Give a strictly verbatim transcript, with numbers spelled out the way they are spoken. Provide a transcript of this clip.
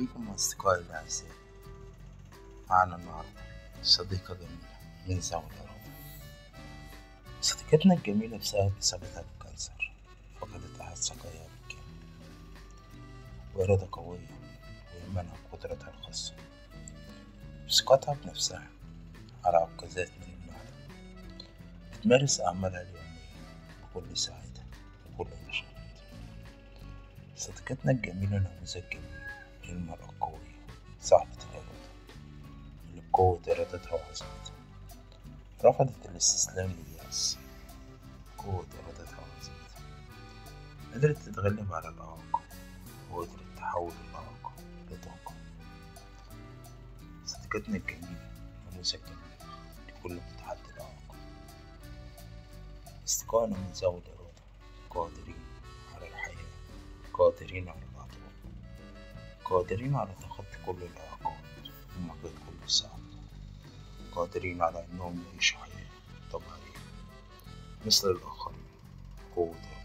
بكم أصدقائي الأعزاء. معنا النهاردة صديقة جميلة من ذوي الإرادة. صديقتنا الجميلة بسبب إصابتها بالكانسر فقدت أحد ساقيها بالكامل، وإرادة قوية وإيمانها بقدرتها الخاصة، ثقتها بنفسها على عكازات من المعدة، بتمارس أعمالها اليومية بكل سعادة وكل نشاط. صديقتنا الجميلة نموذج جميل للمرأة القوية صاحبة الإرادة اللي بقوة إرادتها وعزيمتها رفضت الاستسلام لليأس. قوة إرادتها وعزيمتها قدرت تتغلب على الإعاقة وقدرت تحول الإعاقة لطاقة. صديقتنا الجميلة نموذج جميل لكل متحدي الإعاقة. أصدقائنا من ذوي الإرادة قادرين على الحياة، قادرين على العطاء، قادرين على تخطي كل الإعاقات ومواجهة كل الصعاب، قادرين على إنهم يعيشوا حياة طبيعية مثل الآخرين. قوة